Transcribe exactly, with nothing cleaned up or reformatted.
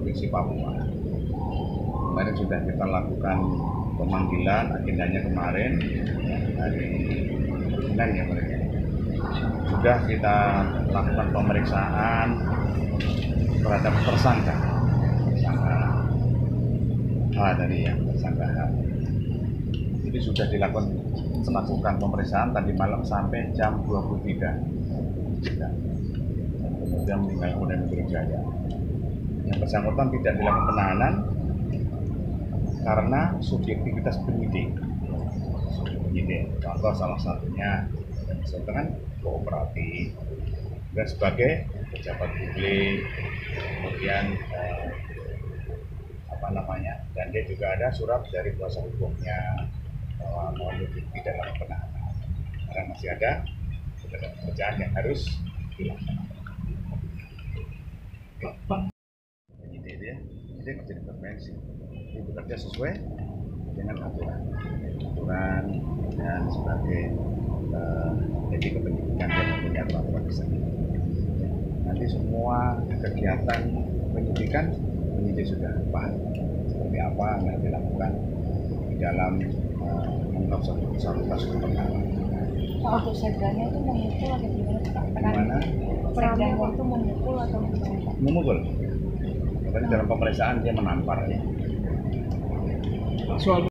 Provinsi Papua. Kemarin sudah kita lakukan pemanggilan, agendanya kemarin hari Senin ya mereka. Sudah kita lakukan pemeriksaan terhadap tersangka, tersangka H tadi ya, tersangka H. Jadi sudah dilakukan melakukan pemeriksaan tadi malam sampai jam dua puluh tiga. Dan kemudian meninggal Polda Metro Jaya. Yang bersangkutan tidak dilakukan penahanan karena subjektivitas penyidik. Penyidik, contoh salah satunya yang bersangkutan kooperatif dan sebagai pejabat publik, kemudian eh, apa namanya, dan dia juga ada surat dari kuasa hukumnya bahwa mohon tidak dalam penahanan karena masih ada pekerjaan yang harus dilaksanakan. Penyidik dia, dia kerja di intervensi, dia bekerja sesuai dengan aturan, aturan dan sebagai uh, etika pendidikan yang mempunyai aturan di sana. Nanti semua kegiatan penyidikan penyidik sudah paham seperti apa yang dilakukan di dalam uh, mengungkap satu satu kasus perkara. Untuk seganya itu memukul atau gimana? Gimana? Seganya itu memukul atau gimana? Memukul. Tadi dalam pemeriksaan dia menampar ya. Soal